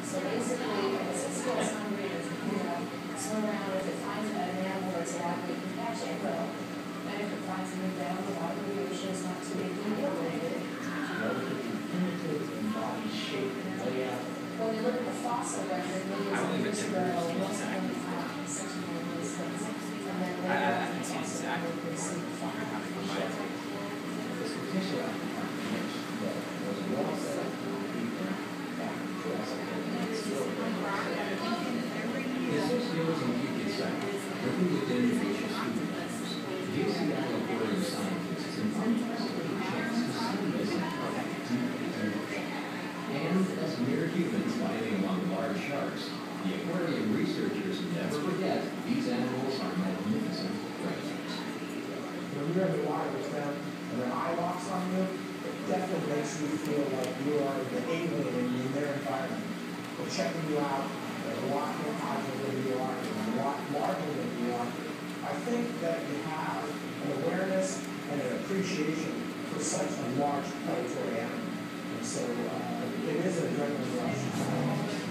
So basically, if it feels hungry, or swim around, if it finds an animal that's alive, it can catch it, will. And if it finds a new down the bottom of the ocean, it's not too big to deal with it. Relatively primitive in body shape and layout. When we look at the fossil record, millions of years ago, most of them found such a things. And then later on, the fossil record, we see the fossil. This particular application that was well set up for people back in Jurassic the association you can cite, working within nature supervisors, the Seattle Aquarium scientists and scientists take a chance to see this aquatic deep in ocean. And as mere humans fighting among large sharks, the aquarium researchers never forget these animals are magnificent predators. When you're in the water with them and their eye locks on you, it definitely makes you feel like you are the alien in their environment. They're checking you out, they're a lot more positive than you are, they're a lot larger than you are. I think that you have an awareness and an appreciation for such a large predatory animal. And so it is an adrenaline rush.